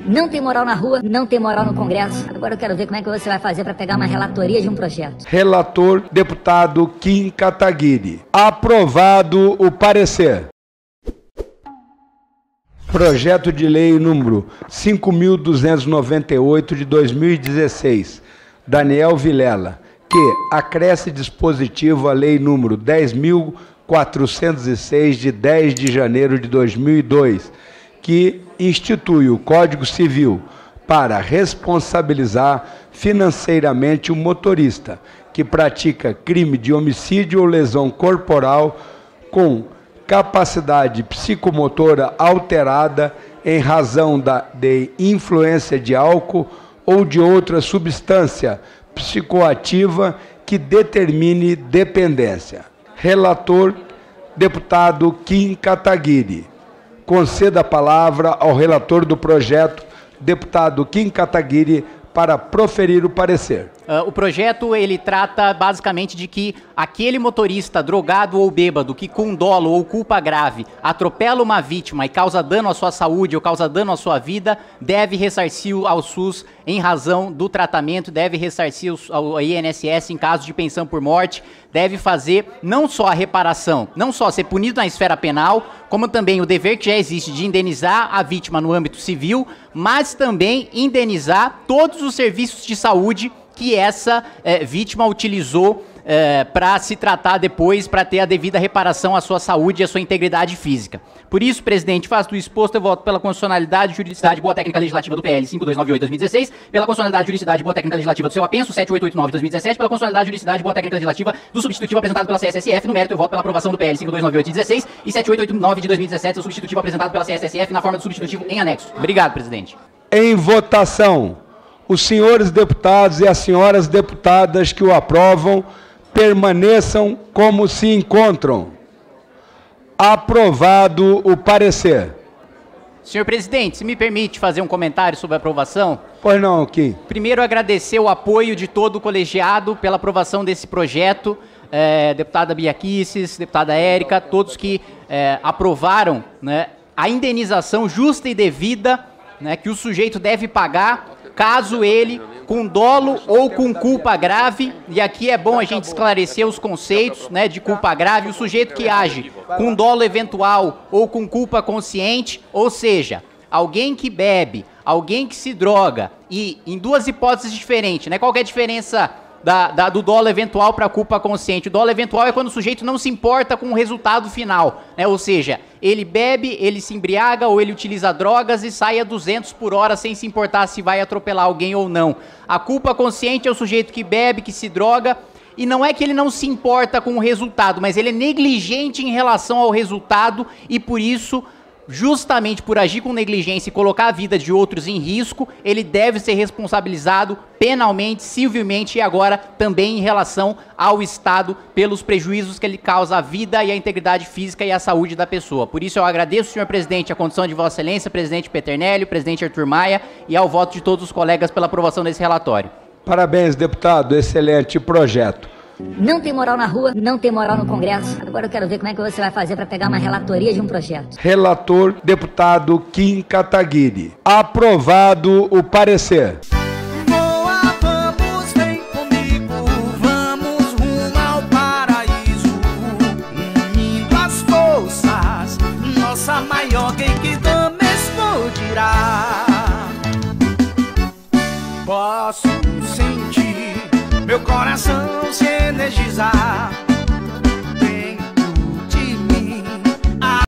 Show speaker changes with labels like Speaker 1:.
Speaker 1: Não tem moral na rua, não tem moral no Congresso. Agora eu quero ver como é que você vai fazer para pegar uma relatoria de um projeto.
Speaker 2: Relator, deputado Kim Kataguiri. Aprovado o parecer. Projeto de lei número 5.298 de 2016, Daniel Vilela, que acresce dispositivo à lei número 10.406 de 10 de janeiro de 2002, que institui o Código Civil para responsabilizar financeiramente o motorista que pratica crime de homicídio ou lesão corporal com capacidade psicomotora alterada em razão de influência de álcool ou de outra substância psicoativa que determine dependência. Relator, deputado Kim Kataguiri. Conceda a palavra ao relator do projeto, deputado Kim Kataguiri, para proferir o parecer.
Speaker 3: O projeto, ele trata basicamente de que aquele motorista drogado ou bêbado que com dolo ou culpa grave atropela uma vítima e causa dano à sua saúde ou causa dano à sua vida, deve ressarcir ao SUS em razão do tratamento, deve ressarcir ao INSS em caso de pensão por morte, deve fazer não só a reparação, não só ser punido na esfera penal, como também o dever que já existe de indenizar a vítima no âmbito civil, mas também indenizar todos os serviços de saúde que essa vítima utilizou para se tratar depois, para ter a devida reparação à sua saúde e à sua integridade física. Por isso, presidente, faço do exposto, eu voto pela constitucionalidade, juridicidade e boa técnica legislativa do PL 5298-2016, pela constitucionalidade, juridicidade e boa técnica legislativa do seu apenso 7889-2017, pela constitucionalidade, juridicidade e boa técnica legislativa do substitutivo apresentado pela CSSF. No mérito, eu voto pela aprovação do PL 5298-16 e 7889 de 2017, o substitutivo apresentado pela CSSF na forma do substitutivo em anexo. Obrigado, presidente.
Speaker 2: Em votação, os senhores deputados e as senhoras deputadas que o aprovam permaneçam como se encontram. Aprovado o parecer.
Speaker 3: Senhor presidente, se me permite fazer um comentário sobre a aprovação?
Speaker 2: Pois não, Kim.
Speaker 3: Primeiro, agradecer o apoio de todo o colegiado pela aprovação desse projeto, deputada Bia Kicis, deputada Érica, todos que aprovaram, né, a indenização justa e devida, né, que o sujeito deve pagar caso ele, com dolo ou com culpa grave, e aqui é bom a gente esclarecer os conceitos, né, de culpa grave, o sujeito que age com dolo eventual ou com culpa consciente, ou seja, alguém que bebe, alguém que se droga, e em duas hipóteses diferentes, né, qual que é a diferença do dolo eventual para a culpa consciente? O dolo eventual é quando o sujeito não se importa com o resultado final, né? Ou seja, ele bebe, ele se embriaga ou ele utiliza drogas e sai a 200 por hora sem se importar se vai atropelar alguém ou não. A culpa consciente é o sujeito que bebe, que se droga, e não é que ele não se importa com o resultado, mas ele é negligente em relação ao resultado e por isso, justamente por agir com negligência e colocar a vida de outros em risco, ele deve ser responsabilizado penalmente, civilmente e agora também em relação ao Estado pelos prejuízos que ele causa à vida e à integridade física e à saúde da pessoa. Por isso eu agradeço, senhor presidente, a condição de Vossa Excelência, presidente Peternelli, presidente Arthur Maia e ao voto de todos os colegas pela aprovação desse relatório.
Speaker 2: Parabéns, deputado. Excelente projeto.
Speaker 1: Não tem moral na rua, não tem moral no Congresso. Agora eu quero ver como é que você vai fazer para pegar uma relatoria de um projeto.
Speaker 2: Relator, deputado Kim Kataguiri. Aprovado o parecer.
Speaker 4: Voa, vamos, vem comigo, vamos rumo ao paraíso, unindo as forças, nossa maior equipe explodirá. Posso sentir meu coração se energizar.